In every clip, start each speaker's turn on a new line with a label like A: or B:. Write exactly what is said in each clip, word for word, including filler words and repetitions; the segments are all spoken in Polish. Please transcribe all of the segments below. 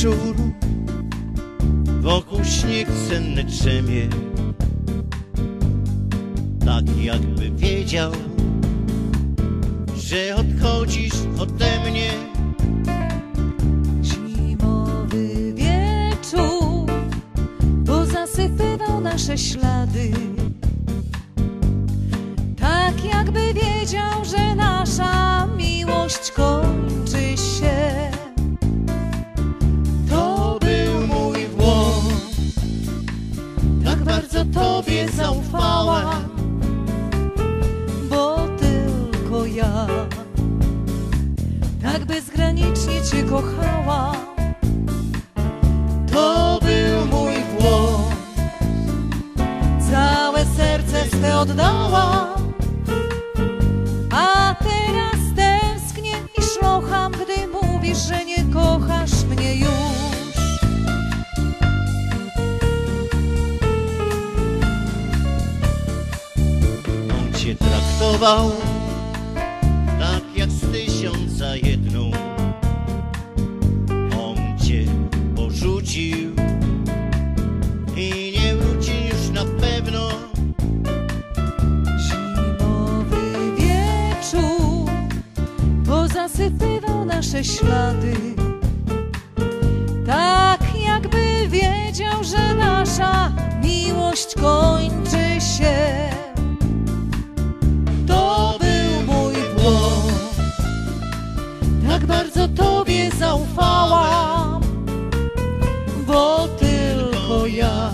A: wieczór, wokół śnieg cenny drzemie, tak jakby wiedział, że odchodzisz ode mnie.
B: Zimowy wieczór pozasypywał nasze ślady, tak jakby wiedział, że nasza miłość kończy się.
A: To był mój błąd, tak bardzo Tobie zaufałam,
B: bo tylko ja tak bezgranicznie Cię kochałam.
A: To był mój błąd,
B: Całe serce swe oddałam, a teraz tęsknię i szlocham, gdy mówisz, że nie kochasz mnie już.
A: on Cię traktował tak jak z tysiąca jedną. On Cię porzucił i nie wróci już na pewno.
B: Zimowy wieczór pozasypywał nasze ślady, tak jakby wiedział, że nasza miłość kończy się.
A: To był mój błąd, tak bardzo Tobie zaufałam, bo tylko ja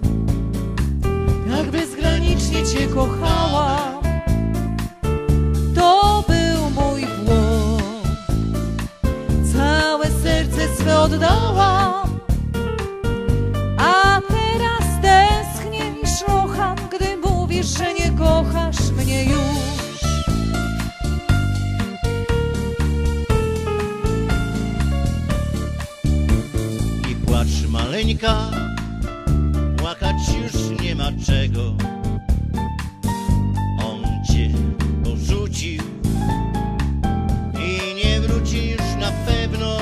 B: Tak bezgranicznie Cię kochałam. To był mój błąd, całe serce swe oddałam, a teraz tęsknię i szlocham, gdy mówisz, że nie kochasz mnie już.
A: I płacz maleńka, płakać już nie ma czego. On Cię porzucił i nie wróci już na pewno.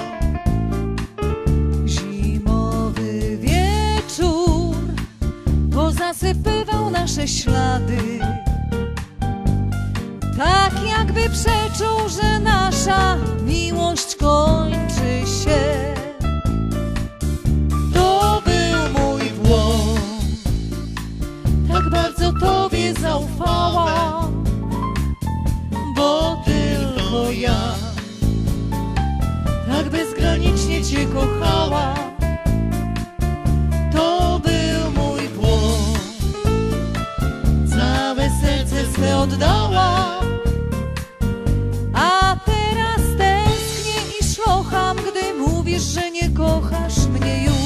B: Zimowy wieczór pozasypywał nasze ślady, tak jakby przeczuł, że nasza miłość kończy się.
A: To był mój błąd, tak bardzo Tobie zaufałam, bo tylko ja tak bezgranicznie Cię kochałam. To był mój błąd, całe serce swe oddałam,
B: A teraz tęsknię i szlocham, gdy mówisz, że nie kochasz mnie już.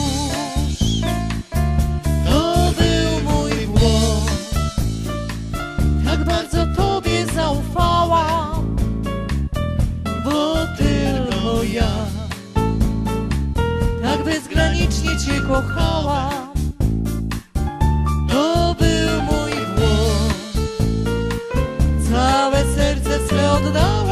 A: To był mój błąd, tak bardzo Tobie zaufałam, bo tylko ja tak bezgranicznie Cię kochałam. To był mój błąd, całe serce swe oddałam.